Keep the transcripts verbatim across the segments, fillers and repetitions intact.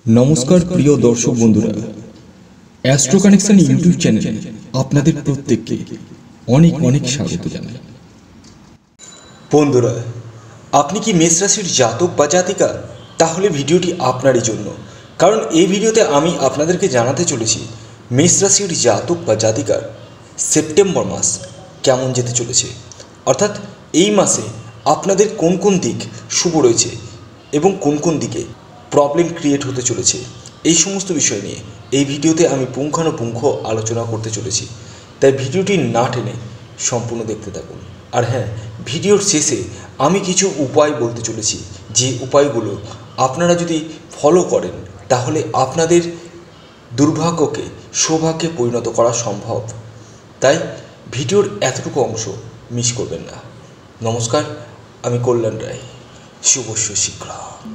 নমস্কার প্রিয় দর্শক বন্ধুরা, অ্যাস্ট্রো কানেকশন ইউটিউব চ্যানেলে আপনাদের প্রত্যেককে অনেক অনেক স্বাগত জানাই। বন্ধুরা, আপনি কি মেষ রাশির জাতক বা জাতিকা? তাহলে ভিডিওটি আপনারই জন্য, কারণ এই ভিডিওতে আমি আপনাদেরকে জানাতে চলেছি মেষ রাশির জাতক বা জাতিকার সেপ্টেম্বর মাস কেমন যেতে চলেছে। অর্থাৎ এই মাসে আপনাদের কোন কোন দিক শুভ রয়েছে এবং কোন কোন দিকে প্রবলেম ক্রিয়েট হতে চলেছে, এই সমস্ত বিষয় নিয়ে এই ভিডিওতে আমি পুঙ্খানুপুঙ্খ আলোচনা করতে চলেছি। তাই ভিডিওটি না টেনে সম্পূর্ণ দেখতে থাকুন। আর হ্যাঁ, ভিডিওর শেষে আমি কিছু উপায় বলতে চলেছি, যে উপায়গুলো আপনারা যদি ফলো করেন তাহলে আপনাদের দুর্ভাগ্যকে সৌভাগ্যে পরিণত করা সম্ভব। তাই ভিডিওর এতটুকু অংশ মিস করবেন না। নমস্কার, আমি কল্যাণ রায়, শুভস্য শীঘ্র।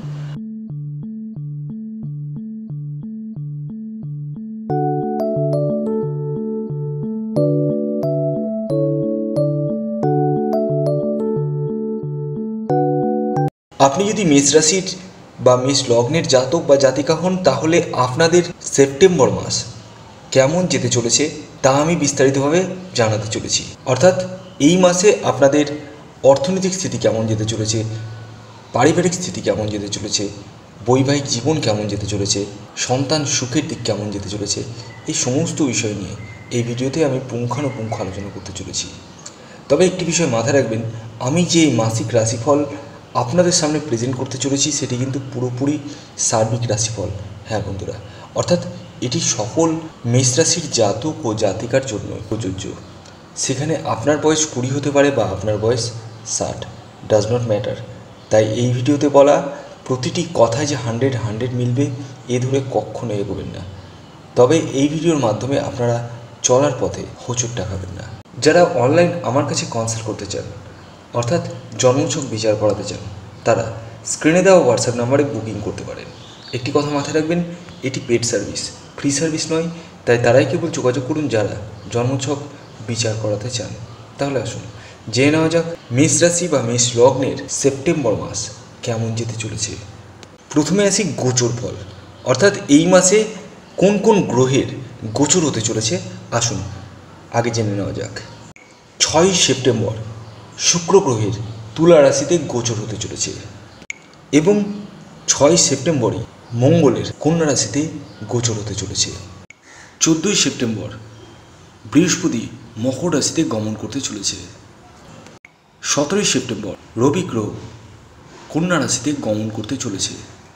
আপনি যদি মেষ রাশির বা মেষ লগ্নের জাতক বা জাতিকা হন, তাহলে আপনাদের সেপ্টেম্বর মাস কেমন যেতে চলেছে তা আমি বিস্তারিতভাবে জানাতে চলেছি। অর্থাৎ এই মাসে আপনাদের অর্থনৈতিক স্থিতি কেমন যেতে চলেছে, পারিবারিক স্থিতি কেমন যেতে চলেছে, বৈবাহিক জীবন কেমন যেতে চলেছে, সন্তান সুখের দিক কেমন যেতে চলেছে, এই সমস্ত বিষয় নিয়ে এই ভিডিওতে আমি পুঙ্খানুপুঙ্খ আলোচনা করতে চলেছি। তবে একটি বিষয় মাথায় রাখবেন, আমি যে মাসিক রাশিফল আপনাদের সামনে প্রেজেন্ট করতে চলেছি সেটি কিন্তু পুরোপুরি সার্বিক রাশিফল। হ্যাঁ বন্ধুরা, অর্থাৎ এটি সকল মেষ রাশির জাতক ও জাতিকার জন্য প্রযোজ্য। সেখানে আপনার বয়স কুড়ি হতে পারে বা আপনার বয়স ষাট, ডাজ নট ম্যাটার। তাই এই ভিডিওতে বলা প্রতিটি কথায় যে হান্ড্রেড হান্ড্রেড মিলবে এ ধরে কখনো এগোবেন না। তবে এই ভিডিওর মাধ্যমে আপনারা চলার পথে হোঁচট টাকাবেন না। যারা অনলাইন আমার কাছে কনসাল্ট করতে চান, অর্থাৎ জন্মছক বিচার করাতে চান, তারা স্ক্রিনে দেওয়া হোয়াটসঅ্যাপ নাম্বারে বুকিং করতে পারেন। একটি কথা মাথায় রাখবেন, এটি পেড সার্ভিস, ফ্রি সার্ভিস নয়। তাই তারাই কেবল যোগাযোগ করুন যারা জন্মছক বিচার করাতে চান। তাহলে আসুন জেনে নেওয়া যাক মেষ রাশি বা মেষ লগ্নের সেপ্টেম্বর মাস কেমন যেতে চলেছে। প্রথমে আসি গোচর ফল, অর্থাৎ এই মাসে কোন কোন গ্রহের গোচর হতে চলেছে আসুন আগে জেনে নেওয়া যাক। ছয়ই সেপ্টেম্বর শুক্র গ্রহের তুলা রাশিতে গোচর হতে চলেছে এবং ছয় সেপ্টেম্বরই মঙ্গলের কন্যা রাশিতে গোচর হতে চলেছে। চোদ্দোই সেপ্টেম্বর বৃহস্পতি মকর রাশিতে গমন করতে চলেছে। সতেরোই সেপ্টেম্বর রবি গ্রহ কন্যা রাশিতে গমন করতে চলেছে।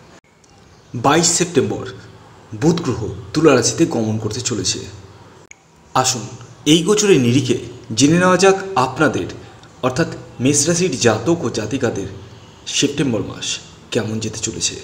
বাইশ সেপ্টেম্বর বুধ গ্রহ তুলা রাশিতে গমন করতে চলেছে। আসুন এই গোচরের নিরিখে জেনে নেওয়া যাক আপনাদের অর্থাৎ মেষ রাশির জাতক ও জাতিকাদের সেপ্টেম্বর মাস কেমন যেতে চলেছে।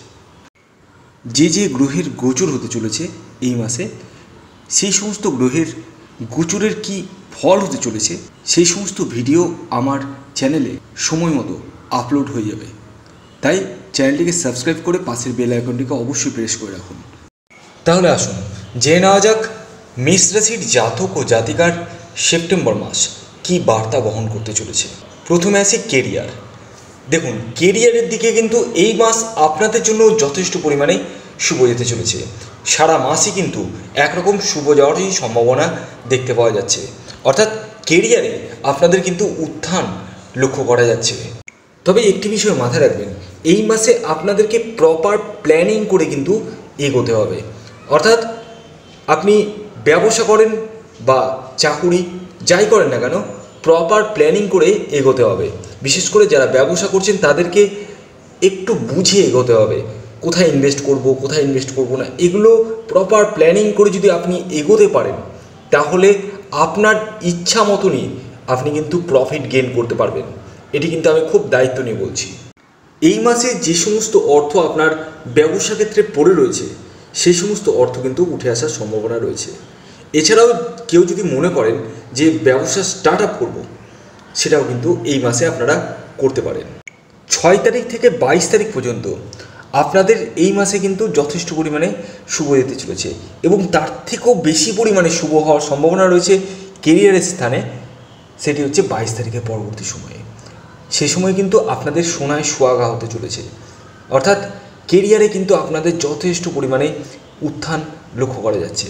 যে যে গ্রহের গোচর হতে চলেছে এই মাসে, সেই সমস্ত গ্রহের গোচরের কি ফল হতে চলেছে সেই সমস্ত ভিডিও আমার চ্যানেলে সময় মতো আপলোড হয়ে যাবে। তাই চ্যানেলটিকে সাবস্ক্রাইব করে পাশের বেল আইকনটিকে অবশ্যই প্রেস করে রাখুন। তাহলে আসুন জেনে নেওয়া যাক মেষ রাশির জাতক ও জাতিকার সেপ্টেম্বর মাস কি বার্তা বহন করতে চলেছে। প্রথমে আসি কেরিয়ার। দেখুন, কেরিয়ারের দিকে কিন্তু এই মাস আপনাদের জন্য যথেষ্ট পরিমাণে শুভ যেতে চলেছে। সারা মাসই কিন্তু একরকম শুভ যাওয়ারই সম্ভাবনা দেখতে পাওয়া যাচ্ছে। অর্থাৎ কেরিয়ারে আপনাদের কিন্তু উত্থান লক্ষ্য করা যাচ্ছে। তবে একটি বিষয় মাথায় রাখবেন, এই মাসে আপনাদেরকে প্রপার প্ল্যানিং করে কিন্তু এগোতে হবে। অর্থাৎ আপনি ব্যবসা করেন বা চাকুরি যাই করেন না কেন, প্রপার প্ল্যানিং করে এগোতে হবে। বিশেষ করে যারা ব্যবসা করছেন তাদেরকে একটু বুঝে এগোতে হবে। কোথায় ইনভেস্ট করব, কোথায় ইনভেস্ট করব না, এগুলো প্রপার প্ল্যানিং করে যদি আপনি এগোতে পারেন তাহলে আপনার ইচ্ছা মতনই আপনি কিন্তু প্রফিট গেইন করতে পারবেন। এটি কিন্তু আমি খুব দায়িত্ব নিয়ে বলছি। এই মাসে যে সমস্ত অর্থ আপনার ব্যবসা ক্ষেত্রে পড়ে রয়েছে সেই সমস্ত অর্থ কিন্তু উঠে আসার সম্ভাবনা রয়েছে। এছাড়াও কেউ যদি মনে করেন যে ব্যবসা স্টার্ট আপ করবো, সেটাও কিন্তু এই মাসে আপনারা করতে পারেন। ছয় তারিখ থেকে বাইশ তারিখ পর্যন্ত আপনাদের এই মাসে কিন্তু যথেষ্ট পরিমাণে শুভ যেতে চলেছে এবং তার থেকেও বেশি পরিমাণে শুভ হওয়ার সম্ভাবনা রয়েছে কেরিয়ারের স্থানে। সেটি হচ্ছে বাইশ তারিখের পরবর্তী সময়ে। সেই সময় কিন্তু আপনাদের সোনায় সোহাগা হতে চলেছে। অর্থাৎ কেরিয়ারে কিন্তু আপনাদের যথেষ্ট পরিমাণে উত্থান লক্ষ্য করা যাচ্ছে।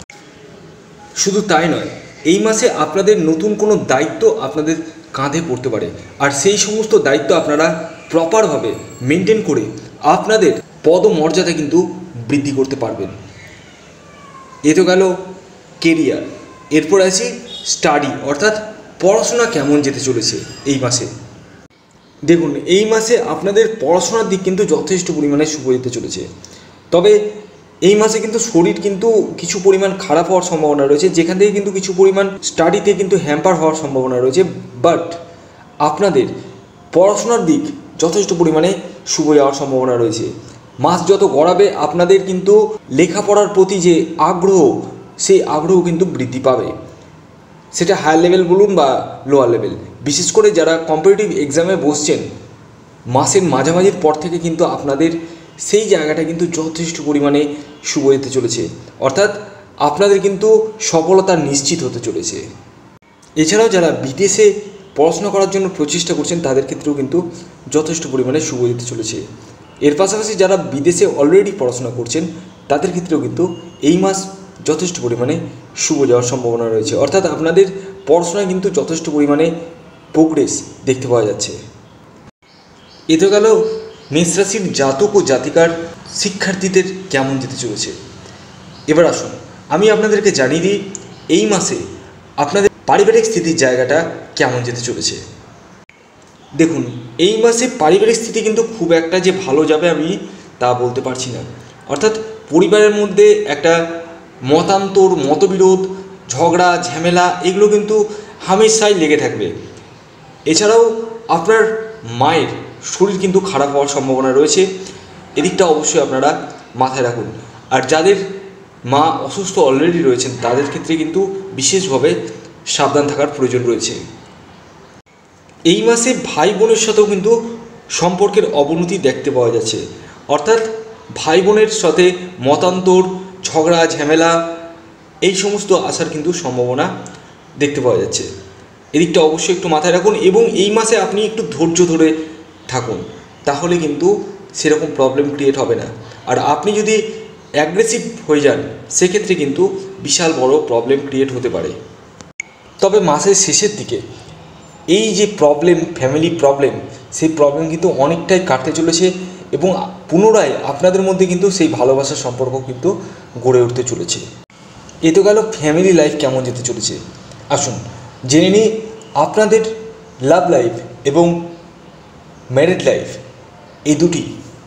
শুধু তাই নয়, এই মাসে আপনাদের নতুন কোনো দায়িত্ব আপনাদের কাঁধে পড়তে পারে, আর সেই সমস্ত দায়িত্ব আপনারা প্রপারভাবে মেনটেন করে আপনাদের পদমর্যাদা কিন্তু বৃদ্ধি করতে পারবেন। এ তো গেল কেরিয়ার। এরপর আছি স্টাডি, অর্থাৎ পড়াশোনা কেমন যেতে চলেছে এই মাসে। দেখুন, এই মাসে আপনাদের পড়াশোনার দিক কিন্তু যথেষ্ট পরিমাণে শুভ যেতে চলেছে। তবে এই মাসে কিন্তু শরীর কিন্তু কিছু পরিমাণ খারাপ হওয়ার সম্ভাবনা রয়েছে, যেখান থেকে কিন্তু কিছু পরিমাণ স্টাডিতে কিন্তু হ্যাম্পার হওয়ার সম্ভাবনা রয়েছে। বাট আপনাদের পড়াশোনার দিক যথেষ্ট পরিমাণে শুভ যাওয়ার সম্ভাবনা রয়েছে। মাস যত গড়াবে আপনাদের কিন্তু লেখাপড়ার প্রতি যে আগ্রহ, সেই আগ্রহ কিন্তু বৃদ্ধি পাবে, সেটা হায়ার লেভেল বলুন বা লোয়ার লেভেল। বিশেষ করে যারা কম্পিটিটিভ এক্সামে বসছেন, মাসের মাঝামাঝির পর থেকে কিন্তু আপনাদের সেই জায়গাটা কিন্তু যথেষ্ট পরিমাণে শুভ যেতে চলেছে, অর্থাৎ আপনাদের কিন্তু সফলতা নিশ্চিত হতে চলেছে। এছাড়াও যারা বিদেশে পড়াশোনা করার জন্য প্রচেষ্টা করছেন, তাদের ক্ষেত্রেও কিন্তু যথেষ্ট পরিমাণে শুভ যেতে চলেছে। এর পাশাপাশি যারা বিদেশে অলরেডি পড়াশোনা করছেন, তাদের ক্ষেত্রেও কিন্তু এই মাস যথেষ্ট পরিমাণে শুভ যাওয়ার সম্ভাবনা রয়েছে, অর্থাৎ আপনাদের পড়াশোনায় কিন্তু যথেষ্ট পরিমাণে প্রোগ্রেস দেখতে পাওয়া যাচ্ছে। এ তো গেল মেষ রাশির জাতক ও জাতিকার শিক্ষার্থীদের কেমন যেতে চলেছে। এবার আসুন আমি আপনাদেরকে জানিয়ে দিই এই মাসে আপনাদের পারিবারিক স্থিতির জায়গাটা কেমন যেতে চলেছে। দেখুন, এই মাসে পারিবারিক স্থিতি কিন্তু খুব একটা যে ভালো যাবে আমি তা বলতে পারছি না, অর্থাৎ পরিবারের মধ্যে একটা মতান্তর, মতবিরোধ, ঝগড়া, ঝামেলা এগুলো কিন্তু হামেশাই লেগে থাকবে। এছাড়াও আপনার মায়ের শরীর কিন্তু খারাপ হওয়ার সম্ভাবনা রয়েছে, এদিকটা অবশ্যই আপনারা মাথায় রাখুন। আর যাদের মা অসুস্থ অলরেডি রয়েছেন, তাদের ক্ষেত্রে কিন্তু বিশেষভাবে সাবধান থাকার প্রয়োজন রয়েছে। এই মাসে ভাই বোনের সাথেও কিন্তু সম্পর্কের অবনতি দেখতে পাওয়া যাচ্ছে, অর্থাৎ ভাই বোনের সাথে মতান্তর, ঝগড়া, ঝামেলা এই সমস্ত আসার কিন্তু সম্ভাবনা দেখতে পাওয়া যাচ্ছে। এদিকটা অবশ্যই একটু মাথায় রাখুন এবং এই মাসে আপনি একটু ধৈর্য ধরে থাকুন, তাহলে কিন্তু সেরকম প্রবলেম ক্রিয়েট হবে না। আর আপনি যদি অ্যাগ্রেসিভ হয়ে যান, সেক্ষেত্রে কিন্তু বিশাল বড় প্রবলেম ক্রিয়েট হতে পারে। তবে মাসের শেষের দিকে এই যে প্রবলেম, ফ্যামিলি প্রবলেম, সেই প্রবলেম কিন্তু অনেকটাই কাটতে চলেছে এবং পুনরায় আপনাদের মধ্যে কিন্তু সেই ভালোবাসার সম্পর্ক কিন্তু গড়ে উঠতে চলেছে। এ তো গেল ফ্যামিলি লাইফ কেমন যেতে চলেছে। আসুন জেনে নিই আপনাদের লাভ লাইফ এবং ম্যারিড লাইফ এই দুটি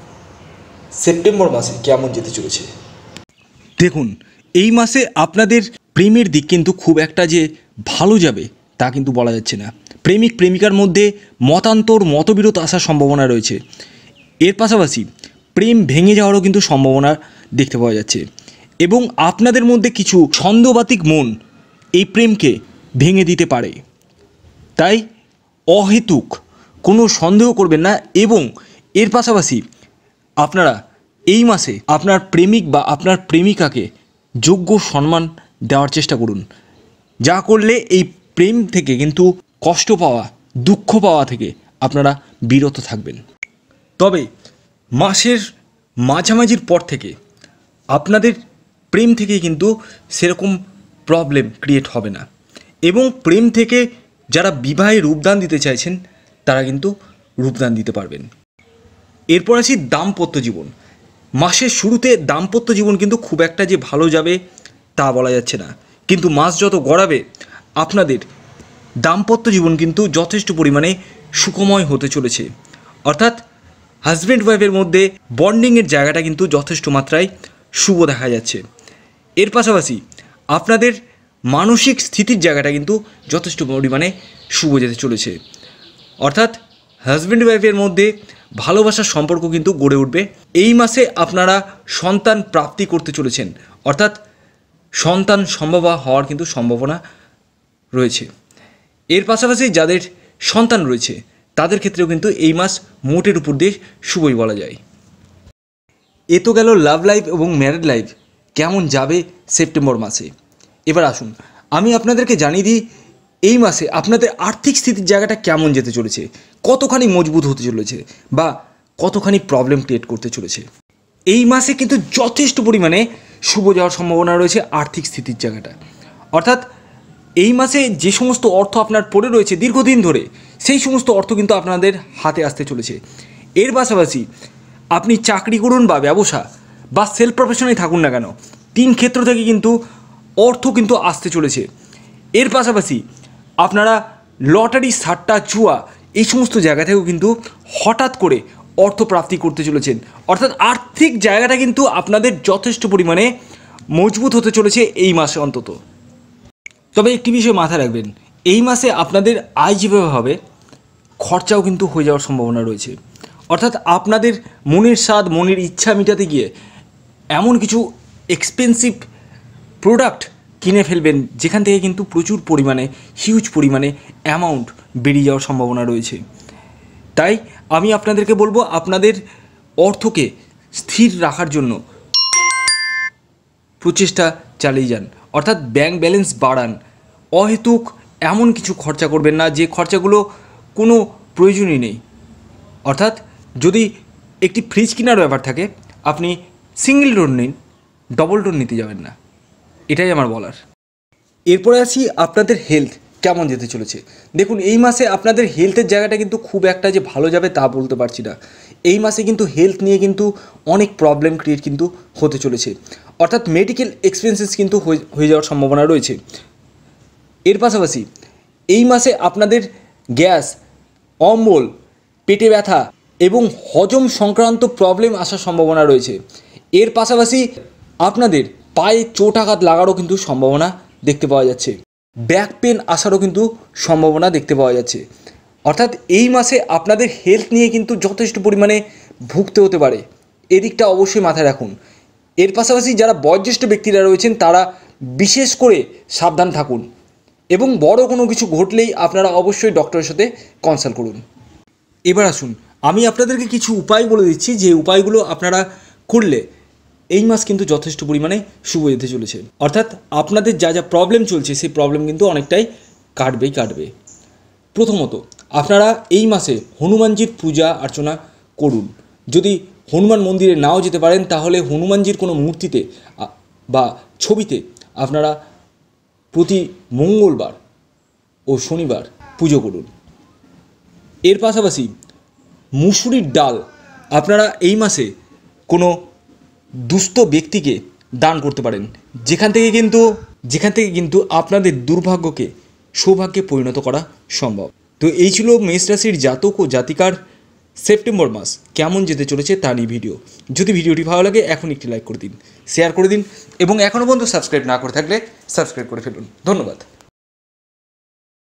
সেপ্টেম্বর মাসে কেমন যেতে চলেছে। দেখুন, এই মাসে আপনাদের প্রেমের দিক কিন্তু খুব একটা যে ভালো যাবে তা কিন্তু বলা যাচ্ছে না। প্রেমিক প্রেমিকার মধ্যে মতান্তর, মতবিরোধ আসার সম্ভাবনা রয়েছে। এর পাশাপাশি প্রেম ভেঙে যাওয়ারও কিন্তু সম্ভাবনা দেখতে পাওয়া যাচ্ছে এবং আপনাদের মধ্যে কিছু ছন্দবাতিক মন এই প্রেমকে ভেঙে দিতে পারে। তাই অহেতুক কোনো সন্দেহ করবেন না এবং এর পাশাপাশি আপনারা এই মাসে আপনার প্রেমিক বা আপনার প্রেমিকাকে যোগ্য সম্মান দেওয়ার চেষ্টা করুন, যা করলে এই প্রেম থেকে কিন্তু কষ্ট পাওয়া, দুঃখ পাওয়া থেকে আপনারা বিরত থাকবেন। তবে মাসের মাঝামাঝির পর থেকে আপনাদের প্রেম থেকে কিন্তু সেরকম প্রবলেম ক্রিয়েট হবে না এবং প্রেম থেকে যারা বিবাহে রূপদান দিতে চাইছেন তারা কিন্তু রূপদান দিতে পারবেন। এরপর আসি দাম্পত্য জীবন। মাসের শুরুতে দাম্পত্য জীবন কিন্তু খুব একটা যে ভালো যাবে তা বলা যাচ্ছে না, কিন্তু মাস যত গড়াবে আপনাদের দাম্পত্য জীবন কিন্তু যথেষ্ট পরিমাণে সুখময় হতে চলেছে, অর্থাৎ হাজব্যান্ড ওয়াইফের মধ্যে বন্ডিংয়ের জায়গাটা কিন্তু যথেষ্ট মাত্রায় শুভ দেখা যাচ্ছে। এর পাশাপাশি আপনাদের মানসিক স্থিতির জায়গাটা কিন্তু যথেষ্ট পরিমাণে শুভ যেতে চলেছে, অর্থাৎ হাজব্যান্ড ওয়াইফের মধ্যে ভালোবাসার সম্পর্ক কিন্তু গড়ে উঠবে। এই মাসে আপনারা সন্তান প্রাপ্তি করতে চলেছেন, অর্থাৎ সন্তান সম্ভব হওয়ার কিন্তু সম্ভাবনা রয়েছে। এর পাশাপাশি যাদের সন্তান রয়েছে তাদের ক্ষেত্রেও কিন্তু এই মাস মোটের উপর দিয়ে শুভই বলা যায়। এ তো গেল লাভ লাইফ এবং ম্যারিড লাইফ কেমন যাবে সেপ্টেম্বর মাসে। এবার আসুন আমি আপনাদেরকে জানিয়ে দিই এই মাসে আপনাদের আর্থিক স্থিতির জায়গাটা কেমন যেতে চলেছে, কতখানি মজবুত হতে চলেছে বা কতখানি প্রবলেম ক্রিয়েট করতে চলেছে। এই মাসে কিন্তু যথেষ্ট পরিমাণে শুভ যাওয়ার সম্ভাবনা রয়েছে আর্থিক স্থিতির জায়গাটা। অর্থাৎ এই মাসে যে সমস্ত অর্থ আপনার পড়ে রয়েছে দীর্ঘদিন ধরে, সেই সমস্ত অর্থ কিন্তু আপনাদের হাতে আসতে চলেছে। এর পাশাপাশি আপনি চাকরি করুন বা ব্যবসা বা সেলফ প্রফেশনেই থাকুন না কেন, তিন ক্ষেত্র থেকে কিন্তু অর্থ কিন্তু আসতে চলেছে। এর পাশাপাশি আপনারা লটারি, সাট্টা, জুয়া এই সমস্ত জায়গা থেকেও কিন্তু হঠাৎ করে অর্থ প্রাপ্তি করতে চলেছেন। অর্থাৎ আর্থিক জায়গাটা কিন্তু আপনাদের যথেষ্ট পরিমাণে মজবুত হতে চলেছে এই মাসে অন্তত। তবে একটি বিষয় মাথায় রাখবেন, এই মাসে আপনাদের আয় যেভাবে হবে, খরচাও কিন্তু হয়ে যাওয়ার সম্ভাবনা রয়েছে। অর্থাৎ আপনাদের মনের স্বাদ, মনের ইচ্ছা মেটাতে গিয়ে এমন কিছু এক্সপেন্সিভ প্রোডাক্ট কিনে ফেলবেন যেখান থেকে কিন্তু প্রচুর পরিমাণে, হিউজ পরিমাণে অ্যামাউন্ট বেরিয়ে যাওয়ার সম্ভাবনা রয়েছে। তাই আমি আপনাদেরকে বলবো, আপনাদের অর্থকে স্থির রাখার জন্য প্রচেষ্টা চালিয়ে যান। অর্থাৎ ব্যাংক ব্যালেন্স বাড়ান, অহেতুক এমন কিছু খরচা করবেন না যে খরচাগুলো কোনো প্রয়োজনই নেই। অর্থাৎ যদি একটি ফ্রিজ কেনার ব্যাপার থাকে, আপনি সিঙ্গেল ডোর নিন, ডবল ডোর নিতে যাবেন না, এটাই আমার বলার। এরপরে আসি আপনাদের হেলথ কেমন যেতে চলেছে। দেখুন, এই মাসে আপনাদের হেলথের জায়গাটা কিন্তু খুব একটা যে ভালো যাবে তা বলতে পারছি না। এই মাসে কিন্তু হেলথ নিয়ে কিন্তু অনেক প্রবলেম ক্রিয়েট কিন্তু হতে চলেছে। অর্থাৎ মেডিকেল এক্সপেন্সেস কিন্তু হয়ে যাওয়ার সম্ভাবনা রয়েছে। এর পাশাপাশি এই মাসে আপনাদের গ্যাস, অম্বল, পেটে ব্যথা এবং হজম সংক্রান্ত প্রবলেম আসার সম্ভাবনা রয়েছে। এর পাশাপাশি আপনাদের পায়ে চোট আঘাত লাগারও কিন্তু সম্ভাবনা দেখতে পাওয়া যাচ্ছে। ব্যাক পেন আসারও কিন্তু সম্ভাবনা দেখতে পাওয়া যাচ্ছে। অর্থাৎ এই মাসে আপনাদের হেলথ নিয়ে কিন্তু যথেষ্ট পরিমাণে ভুগতে হতে পারে, এদিকটা অবশ্যই মাথায় রাখুন। এর পাশাপাশি যারা বয়োজ্যেষ্ঠ ব্যক্তিরা রয়েছেন তারা বিশেষ করে সাবধান থাকুন এবং বড় কোনো কিছু ঘটলেই আপনারা অবশ্যই ডক্টরের সাথে কনসাল্ট করুন। এবার আসুন, আমি আপনাদেরকে কিছু উপায় বলে দিচ্ছি, যে উপায়গুলো আপনারা করলে এই মাস কিন্তু যথেষ্ট পরিমাণে শুভ যেতে চলেছে। অর্থাৎ আপনাদের যা যা প্রবলেম চলছে সেই প্রবলেম কিন্তু অনেকটাই কাটবেই কাটবে। প্রথমত, আপনারা এই মাসে হনুমানজির পূজা অর্চনা করুন। যদি হনুমান মন্দিরে নাও যেতে পারেন তাহলে হনুমানজির কোনো মূর্তিতে বা ছবিতে আপনারা প্রতি মঙ্গলবার ও শনিবার পুজো করুন। এর পাশাপাশি মুসুরির ডাল আপনারা এই মাসে কোনো দুস্থ ব্যক্তিকে দান করতে পারেন, যেখান থেকে কিন্তু যেখান থেকে কিন্তু আপনাদের দুর্ভাগ্যকে সৌভাগ্যে পরিণত করা সম্ভব। তো এই ছিল মেষ রাশির জাতক ও জাতিকার সেপ্টেম্বর মাস কেমন যেতে চলেছে তা নিয়ে ভিডিও। যদি ভিডিওটি ভালো লাগে এখন একটি লাইক করে দিন, শেয়ার করে দিন এবং এখনও পর্যন্ত সাবস্ক্রাইব না করে থাকলে সাবস্ক্রাইব করে ফেলুন। ধন্যবাদ।